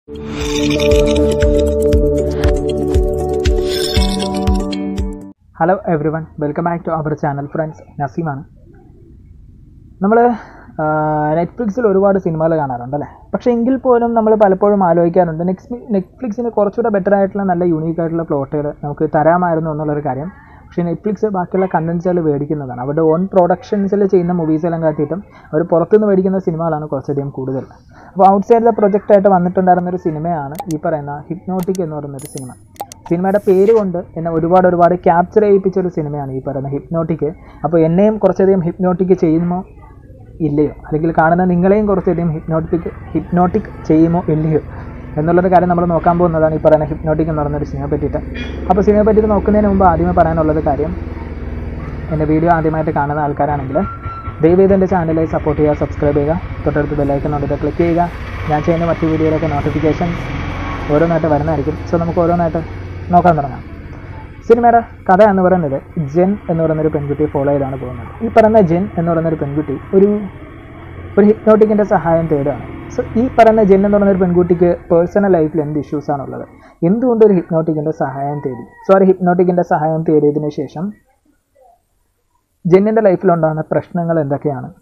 Hello everyone, welcome back to our channel friends. Naseem ആണ്. നമ്മൾ നെറ്റ്ഫ്ലിക്സിൽ ഒരുപാട് സിനിമകൾ കാണാറുണ്ടല്ലേ. പക്ഷേ എങ്കിൽ പോലും നമ്മൾ പലപ്പോഴും ആലോചിക്കാറുണ്ട് നെറ്റ്ഫ്ലിക്സിന് കുറച്ചുകൂടെ ബെറ്റർ ആയിട്ടുള്ള നല്ല യൂണീക്ക് ആയിട്ടുള്ള പ്ലോട്ടുകൾ നമുക്ക് തരാമായിരുന്നു എന്നുള്ളൊരു കാര്യം. പക്ഷേ നെറ്റ്ഫ്ലിക്സ് ബാക്കിയുള്ള കണ്ടൻസുകൾ മേടിക്കുന്നതാണ്. അവരുടെ ഓൺ പ്രൊഡക്ഷൻസിൽ ചെയ്യുന്ന മൂവീസെല്ലാം കാട്ടിയിട്ടും അവർ പുറത്തുനിന്ന് മേടിക്കുന്ന സിനിമകളാണ് കുറച്ചധികം കൂടുതൽ. അപ്പോൾ ഔട്ട്സൈഡ് ദ പ്രൊജക്റ്റായിട്ട് വന്നിട്ടുണ്ടായിരുന്നൊരു സിനിമയാണ് ഈ പറയുന്ന ഹിപ്നോട്ടിക് എന്ന് പറയുന്നൊരു സിനിമ. സിനിമയുടെ പേര് കൊണ്ട് എന്നെ ഒരുപാട് ക്യാപ്ചർ ചെയ്യിപ്പിച്ചൊരു സിനിമയാണ് ഈ പറയുന്ന ഹിപ്നോട്ടിക്. അപ്പോൾ എന്നെയും കുറച്ചധികം ഹിപ്നോട്ടിക് ചെയ്യുമോ ഇല്ലയോ, അല്ലെങ്കിൽ കാണുന്ന നിങ്ങളെയും കുറച്ചധികം ഹിപ്നോട്ടിക് ചെയ്യുമോ ഇല്ലയോ എന്നുള്ളൊരു കാര്യം നമ്മൾ നോക്കാൻ പോകുന്നതാണ് ഈ പറയുന്ന ഹിപ്നോട്ടിക് എന്ന് പറയുന്നൊരു സിനിമയെ പറ്റിയിട്ട്. അപ്പോൾ സിനിമയെ പറ്റിയിട്ട് നോക്കുന്നതിന് മുമ്പ് ആദ്യമേ പറയാനുള്ളൊരു കാര്യം, എൻ്റെ വീഡിയോ ആദ്യമായിട്ട് കാണുന്ന ആൾക്കാരാണെങ്കിൽ ദയവേത് എൻ്റെ ചാനലിൽ സപ്പോർട്ട് ചെയ്യുക, സബ്സ്ക്രൈബ് ചെയ്യുക, തൊട്ടടുത്ത് ബെല്ലൈക്കൺ ഉണ്ട് ക്ലിക്ക് ചെയ്യുക. ഞാൻ ചെയ്യുന്ന മറ്റു വീഡിയോയിലൊക്കെ നോട്ടിഫിക്കേഷൻ ഓരോന്നായിട്ട് വരുന്നതായിരിക്കും. സോ നമുക്ക് ഓരോന്നായിട്ട് നോക്കാൻ തുടങ്ങാം. സിനിമയുടെ കഥ എന്ന് പറയുന്നത് ജെൻ എന്ന് പറയുന്നൊരു പെൺകുട്ടിയെ ഫോളോ ചെയ്താണ് പോകുന്നത്. ഈ പറയുന്ന ജെൻ എന്ന് പറയുന്നൊരു പെൺകുട്ടി ഒരു ഹിപ്നോട്ടിക്കിൻ്റെ സഹായം തേടുകയാണ്. സോ ഈ പറയുന്ന ജെൻ എന്ന് പറയുന്നൊരു പെൺകുട്ടിക്ക് പേഴ്സണൽ ലൈഫിൽ എന്ത് ഇഷ്യൂസാണുള്ളത്, എന്തുകൊണ്ട് ഒരു ഹിപ്നോട്ടിക്കിൻ്റെ സഹായം തേടി. സോ ഒരു ഹിപ്നോട്ടിക്കിൻ്റെ സഹായം തേടിയതിന് ശേഷം ജെന്നിൻ്റെ ലൈഫിലുണ്ടാകുന്ന പ്രശ്നങ്ങൾ എന്തൊക്കെയാണ്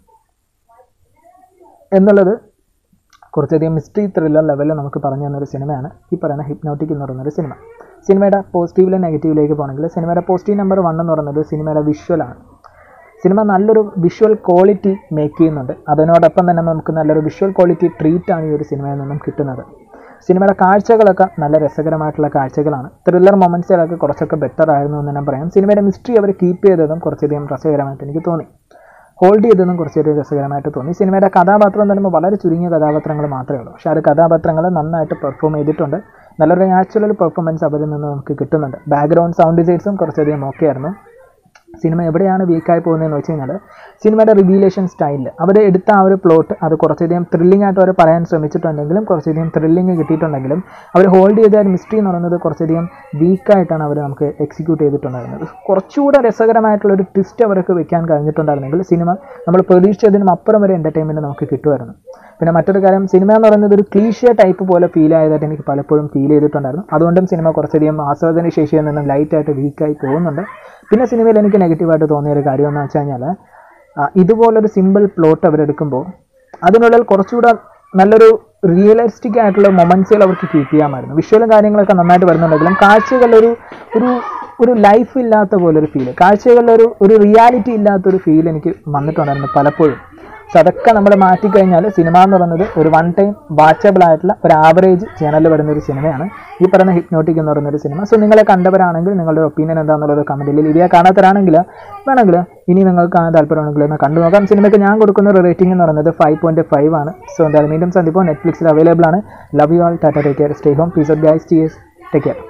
എന്നുള്ളത് കുറച്ചധികം മിസ്റ്ററി ത്രില്ലർ ലെവലിൽ നമുക്ക് പറഞ്ഞു തന്നൊരു സിനിമയാണ് ഈ പറയുന്ന ഹിപ്നോട്ടിക് എന്ന് പറയുന്നൊരു സിനിമ. സിനിമയുടെ പോസിറ്റീവിലെ നെഗറ്റീവിലേക്ക് പോകണമെങ്കിൽ സിനിമയുടെ പോസിറ്റീവ് നമ്പർ 1 എന്ന് പറയുന്നത് സിനിമയുടെ വിഷ്വലാണ്. സിനിമ നല്ലൊരു വിഷ്വൽ ക്വാളിറ്റി മേക്ക് ചെയ്യുന്നുണ്ട്. അതിനോടൊപ്പം തന്നെ നമുക്ക് നല്ലൊരു വിഷ്വൽ ക്വാളിറ്റി ട്രീറ്റാണ് ഈ ഒരു സിനിമയിൽ നിന്നും കിട്ടുന്നത്. സിനിമയുടെ കാഴ്ചകളൊക്കെ നല്ല രസകരമായിട്ടുള്ള കാഴ്ചകളാണ്. ത്രില്ലർ മൊമെൻറ്റ്സുകളൊക്കെ കുറച്ചൊക്കെ ബെറ്റർ ആയിരുന്നു എന്ന് ഞാൻ പറയാം. സിനിമയുടെ മിസ്റ്ററി അവർ കീപ്പ് ചെയ്തതും കുറച്ചധികം രസകരമായിട്ട് എനിക്ക് തോന്നി. ഹോൾഡ് ചെയ്തതും കുറച്ചൊരു രസകരമായിട്ട് തോന്നി. സിനിമയുടെ കഥാപാത്രം എന്ന് പറയുമ്പോൾ വളരെ ചുരുങ്ങിയ കഥാപാത്രങ്ങൾ മാത്രമേ ഉള്ളൂ. പക്ഷേ ആ ഒരു കഥാപാത്രങ്ങൾ നന്നായിട്ട് പെർഫോം ചെയ്തിട്ടുണ്ട്. നല്ലൊരു നാച്ചുറൽ പെർഫോമൻസ് അവരിൽ നിന്ന് നമുക്ക് കിട്ടുന്നുണ്ട്. ബാക്ക്ഗ്രൗണ്ട് സൗണ്ട് ഡിസൈൻസും കുറച്ചധികം ഓക്കെ ആയിരുന്നു. സിനിമ എവിടെയാണ് വീക്കായി പോകുന്നതെന്ന് വെച്ച് കഴിഞ്ഞാൽ സിനിമയുടെ റിവീലേഷൻ സ്റ്റൈലിൽ അവർ എടുത്ത ആ ഒരു പ്ലോട്ട് അത് കുറച്ചധികം ത്രില്ലിംഗ് ആയിട്ട് അവർ പറയാൻ ശ്രമിച്ചിട്ടുണ്ടെങ്കിലും കുറച്ചധികം ത്രില്ലിംഗ് കിട്ടിയിട്ടുണ്ടെങ്കിലും അവർ ഹോൾഡ് ചെയ്ത ഒരു മിസ്റ്ററി എന്ന് പറയുന്നത് കുറച്ചധികം വീക്കായിട്ടാണ് അവർ നമുക്ക് എക്സിക്യൂട്ട് ചെയ്തിട്ടുണ്ടായിരുന്നത്. കുറച്ചുകൂടെ രസകരമായിട്ടുള്ളൊരു ട്വിസ്റ്റ് അവർക്ക് വെക്കാൻ കഴിഞ്ഞിട്ടുണ്ടായിരുന്നെങ്കിൽ സിനിമ നമ്മൾ പ്രതീക്ഷിച്ചതിനും അപ്പുറം വരെ എൻ്റർടൈൻമെൻറ്റ് നമുക്ക് കിട്ടുമായിരുന്നു. പിന്നെ മറ്റൊരു കാര്യം, സിനിമ എന്ന് പറയുന്നത് ഒരു ക്ലീഷ്യ ടൈപ്പ് പോലെ ഫീൽ ആയതായിട്ട് എനിക്ക് പലപ്പോഴും ഫീൽ ചെയ്തിട്ടുണ്ടായിരുന്നു. അതുകൊണ്ടും സിനിമ കുറച്ചധികം ആസ്വാദന ശേഷിയിൽ നിന്നും ലൈറ്റായിട്ട് വീക്കായി പോകുന്നുണ്ട്. പിന്നെ സിനിമയിൽ എനിക്ക് നെഗറ്റീവായിട്ട് തോന്നിയൊരു കാര്യം എന്ന് വെച്ച് കഴിഞ്ഞാൽ ഇതുപോലൊരു സിമ്പിൾ പ്ലോട്ട് അവരെടുക്കുമ്പോൾ അതിനുള്ളിൽ കുറച്ചുകൂടെ നല്ലൊരു റിയലിസ്റ്റിക് ആയിട്ടുള്ള മൊമെൻറ്റ്സുകൾ അവർക്ക് കീപ്പ് ചെയ്യാമായിരുന്നു. വിഷ്വലും കാര്യങ്ങളൊക്കെ നന്നായിട്ട് വരുന്നുണ്ടെങ്കിലും കാഴ്ചകളിലൊരു ഒരു ഒരു ലൈഫ് ഇല്ലാത്ത പോലൊരു ഫീല്, കാഴ്ചകളിലൊരു റിയാലിറ്റി ഇല്ലാത്തൊരു ഫീൽ എനിക്ക് വന്നിട്ടുണ്ടായിരുന്നു പലപ്പോഴും. സോ അതൊക്കെ നമ്മൾ മാറ്റിക്കഴിഞ്ഞാൽ സിനിമ എന്ന് പറയുന്നത് ഒരു വൺ ടൈം വാച്ചബിൾ ആയിട്ടുള്ള ഒരു ആവറേജ് ചാനലിൽ വരുന്നൊരു സിനിമയാണ് ഈ പറയുന്ന ഹിപ്നോട്ടിക് എന്ന് പറയുന്നൊരു സിനിമ. സോ നിങ്ങളെ കണ്ടവരാണെങ്കിൽ നിങ്ങളുടെ ഒപ്പീനിയൻ എന്താണെന്നുള്ളത് കമൻറ്റിൽ ഇവയെ കാണാത്തവരാണെങ്കിൽ വേണമെങ്കിൽ ഇനി നിങ്ങൾക്ക് കാണാൻ താല്പര്യമാണെങ്കിൽ ഒന്ന് കണ്ടു നോക്കാം. സിനിമയ്ക്ക് ഞാൻ കൊടുക്കുന്ന ഒരു റേറ്റിംഗ് എന്ന് പറയുന്നത് 5.5 ആണ്. സോ എന്തായാലും വീണ്ടും സന്ധിപ്പോൾ നെറ്റ്ഫ്ലിക്സിൽ അവൈലബിൾ ആണ്. Love you all, tata, take care, stay home, peace out guys, cheers, take care.